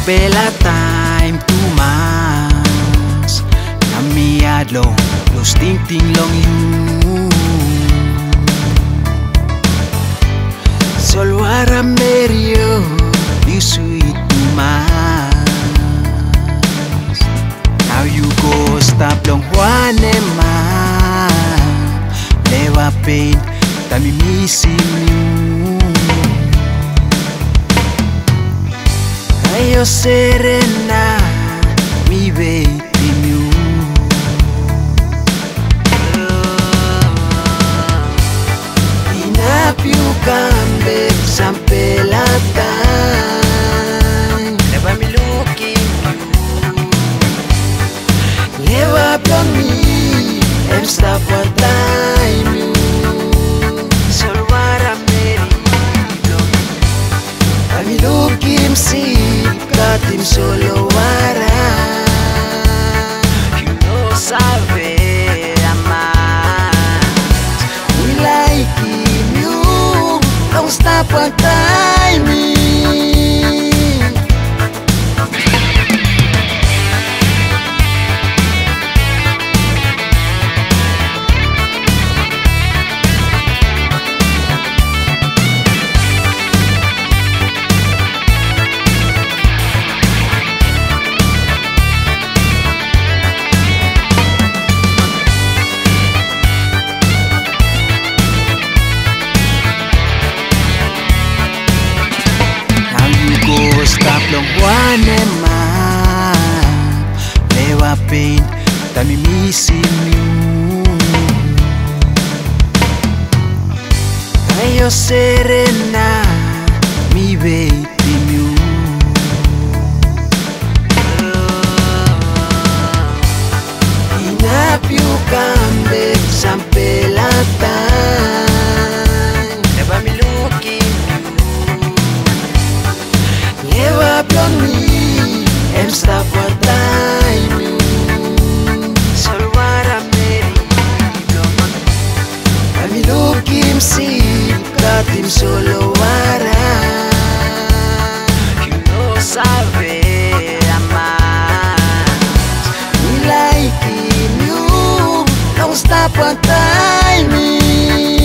pela time tumas Namiadlo los ting long you Solwara merio you sweet tumas Now you go stop long wanema Never pain Tami missing you Ayo serena mi waiting you Inap you come back sampai latang Never me looking you Never blow me and stop what time you Solwara meri Kami looking see Katim solo wara You know sabe amas We like you Don't stop on timing Stop long wanema Never pain Tami missing you Ayo serena mi waiting you Inap you come back sampai latang Never me looking Never blow me and stop what time you Solwara meri Kami looking see Katim solo wara You know sabe amas We like you Don't stop what timing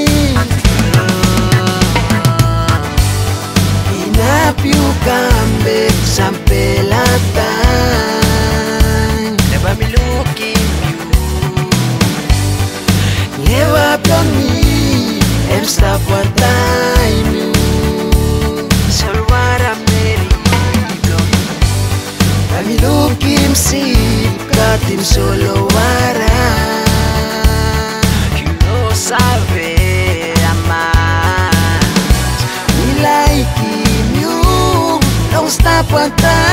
Inap you come back sampai latang Never me looking you Never blow me and stop what time you Solwara meri Kami looking see Katim solo wara You know sabe amas We like you Don't stop what time